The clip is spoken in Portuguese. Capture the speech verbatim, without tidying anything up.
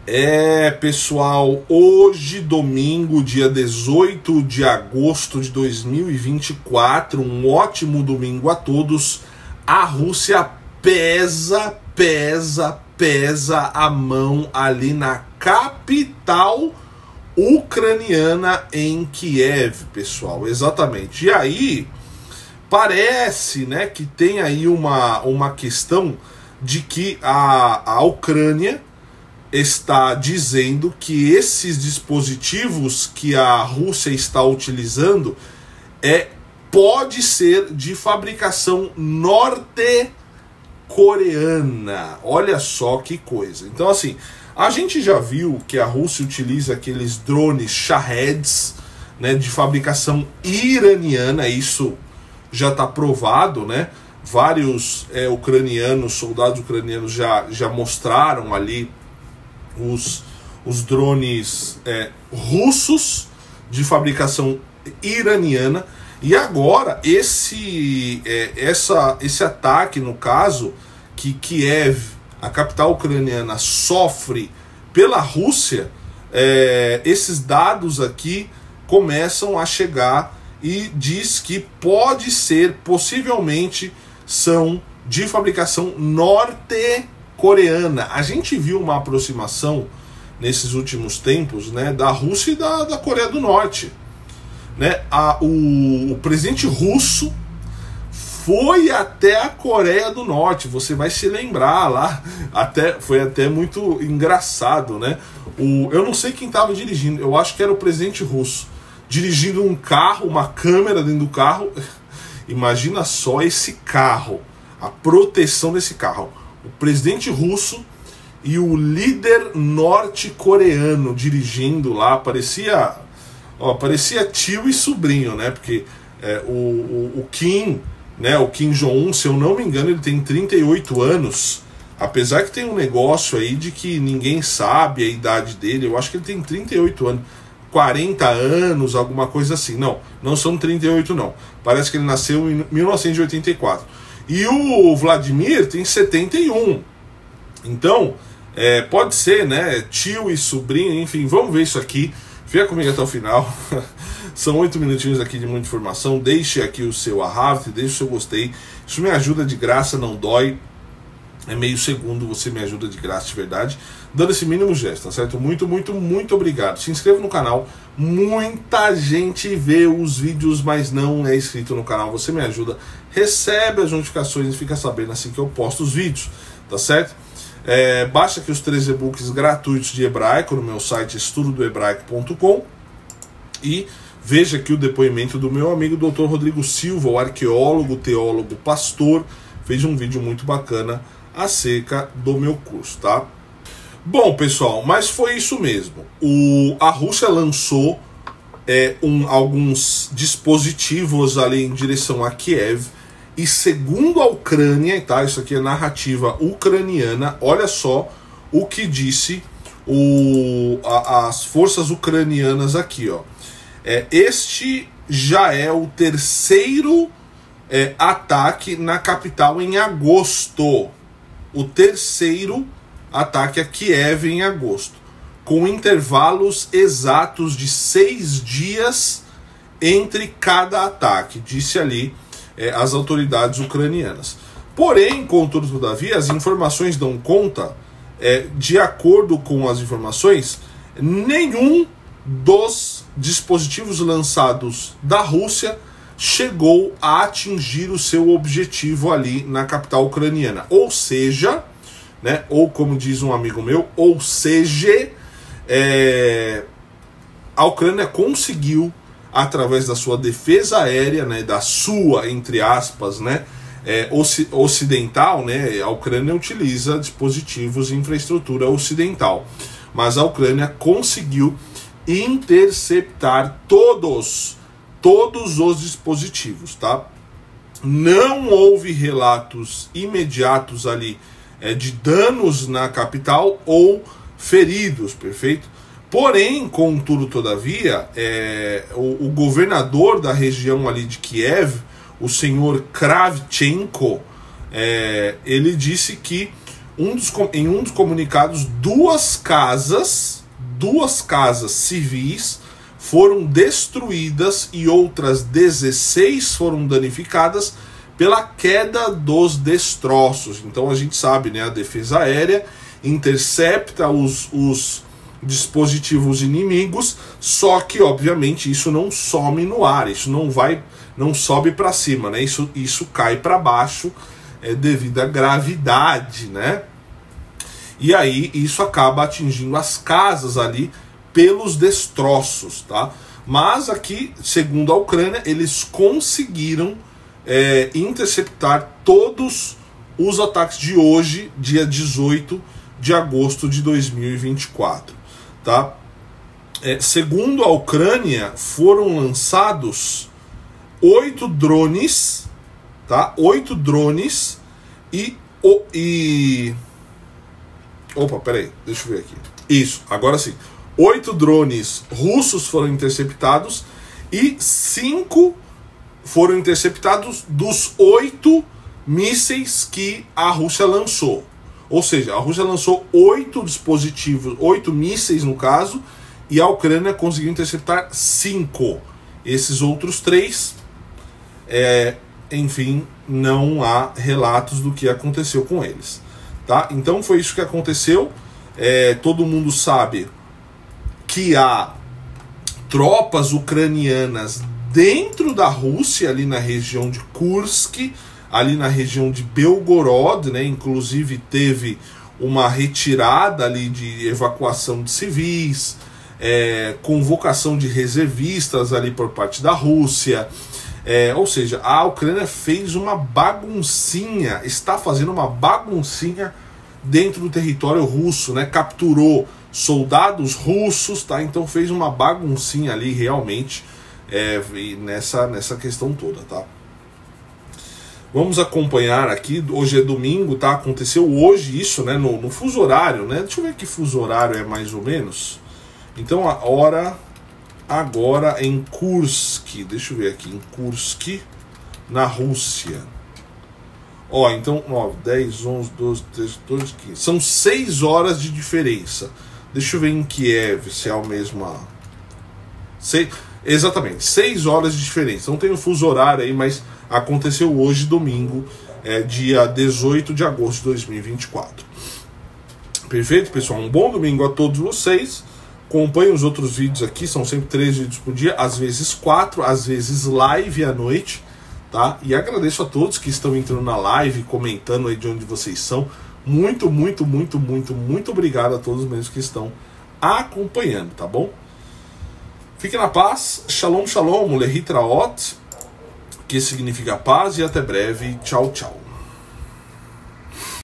É, pessoal, hoje, domingo, dia dezoito de agosto de dois mil e vinte e quatro, um ótimo domingo a todos. A Rússia pesa, pesa, pesa a mão ali na capital ucraniana, em Kiev, pessoal, exatamente. E aí, parece, né, que tem aí uma, uma questão de que a, a Ucrânia está dizendo que esses dispositivos que a Rússia está utilizando é, pode ser de fabricação norte-coreana. Olha só que coisa. Então, assim, a gente já viu que a Rússia utiliza aqueles drones Shaheds, né, de fabricação iraniana. Isso já está provado, né? Vários é, ucranianos, soldados ucranianos já, já mostraram ali Os, os drones é, russos de fabricação iraniana. E agora esse, é, essa, esse ataque, no caso, que Kiev, a capital ucraniana, sofre pela Rússia, é, esses dados aqui começam a chegar e diz que pode ser, possivelmente, são de fabricação norte coreana. A gente viu uma aproximação nesses últimos tempos, né, da Rússia e da, da Coreia do Norte, né? A, o, o presidente russo foi até a Coreia do Norte, você vai se lembrar lá, até, foi até muito engraçado, né? O, eu não sei quem estava dirigindo, eu acho que era o presidente russo, dirigindo um carro, uma câmera dentro do carro. Imagina só esse carro, a proteção desse carro. O presidente russo e o líder norte-coreano dirigindo lá, parecia, ó, parecia tio e sobrinho, né? Porque é, o, o, o Kim, né, o Kim Jong-un, se eu não me engano, ele tem trinta e oito anos, apesar que tem um negócio aí de que ninguém sabe a idade dele. Eu acho que ele tem trinta e oito anos, quarenta anos, alguma coisa assim. Não, não são trinta e oito não, parece que ele nasceu em mil novecentos e oitenta e quatro. E o Vladimir tem setenta e um. Então, é, pode ser, né? Tio e sobrinho, enfim, vamos ver isso aqui. Fica comigo até o final. São oito minutinhos aqui de muita informação. Deixe aqui o seu arraste, deixe o seu gostei. Isso me ajuda de graça, não dói. É meio segundo, você me ajuda de graça, de verdade, dando esse mínimo gesto, tá certo? Muito, muito, muito obrigado. Se inscreva no canal. Muita gente vê os vídeos, mas não é inscrito no canal. Você me ajuda, recebe as notificações e fica sabendo assim que eu posto os vídeos, tá certo? É, baixa aqui os três e-books gratuitos de hebraico no meu site estudo do hebraico ponto com e veja aqui o depoimento do meu amigo doutor Rodrigo Silva, o arqueólogo, teólogo, pastor. Fez um vídeo muito bacana acerca do meu curso, tá? Bom, pessoal, mas foi isso mesmo. O, a Rússia lançou é, um, alguns dispositivos ali em direção a Kiev, e segundo a Ucrânia, tá? Isso aqui é narrativa ucraniana. Olha só o que disse o, a, as forças ucranianas aqui, ó. É, este já é o terceiro é, ataque na capital em agosto. O terceiro ataque a Kiev em agosto, com intervalos exatos de seis dias entre cada ataque, disse ali é, as autoridades ucranianas. Porém, contudo, todavia, as informações dão conta, é, de acordo com as informações, nenhum dos dispositivos lançados da Rússia chegou a atingir o seu objetivo ali na capital ucraniana. Ou seja, né, ou como diz um amigo meu, ou seja, é, a Ucrânia conseguiu, através da sua defesa aérea, né, da sua, entre aspas, né, é, ocidental, né, a Ucrânia utiliza dispositivos e infraestrutura ocidental, mas a Ucrânia conseguiu interceptar todos todos os dispositivos, tá? Não houve relatos imediatos ali é, de danos na capital ou feridos, perfeito? Porém, contudo, todavia, é, o, o governador da região ali de Kiev, o senhor Kravchenko, é, ele disse que um dos, em um dos comunicados, duas casas, duas casas civis foram destruídas e outras dezesseis foram danificadas pela queda dos destroços. Então a gente sabe, né, a defesa aérea intercepta os, os dispositivos inimigos, só que obviamente isso não some no ar, isso não vai, não sobe para cima, né? Isso, isso cai para baixo, é, devido à gravidade, né? E aí isso acaba atingindo as casas ali pelos destroços, tá? Mas aqui, segundo a Ucrânia, eles conseguiram é, interceptar todos os ataques de hoje, dia dezoito de agosto de dois mil e vinte e quatro, tá? É, segundo a Ucrânia, foram lançados oito drones, tá? Oito drones e, e... Opa, peraí, deixa eu ver aqui. Isso, agora sim. Oito drones russos foram interceptados e cinco foram interceptados dos oito mísseis que a Rússia lançou. Ou seja, a Rússia lançou oito dispositivos, oito mísseis no caso, e a Ucrânia conseguiu interceptar cinco. Esses outros três, é, enfim, não há relatos do que aconteceu com eles. Tá? Então foi isso que aconteceu. É, todo mundo sabe que há tropas ucranianas dentro da Rússia, ali na região de Kursk, ali na região de Belgorod, né? Inclusive teve uma retirada ali de evacuação de civis, é, convocação de reservistas ali por parte da Rússia, é, ou seja, a Ucrânia fez uma baguncinha, está fazendo uma baguncinha dentro do território russo, né? Capturou soldados russos, tá? Então fez uma baguncinha ali realmente, é, nessa, nessa questão toda, tá? Vamos acompanhar aqui, hoje é domingo, tá? Aconteceu hoje isso, né? No, no fuso horário, né? Deixa eu ver que fuso horário é mais ou menos. Então a hora agora em Kursk, deixa eu ver aqui, em Kursk, na Rússia. Ó, então, ó, dez, onze, doze, treze, quatorze, quinze. São seis horas de diferença. Deixa eu ver em Kiev, se é a mesma... Sei... Exatamente, seis horas de diferença. Não tem o fuso horário aí, mas aconteceu hoje, domingo, é, dia dezoito de agosto de dois mil e vinte e quatro. Perfeito, pessoal? Um bom domingo a todos vocês. Acompanhem os outros vídeos aqui, são sempre três vídeos por dia, às vezes quatro, às vezes live à noite, tá? E agradeço a todos que estão entrando na live, comentando aí de onde vocês são. Muito, muito, muito, muito, muito obrigado a todos mesmo que estão acompanhando, tá bom? Fique na paz, shalom, shalom, lehitraot, que significa paz, e até breve, tchau, tchau.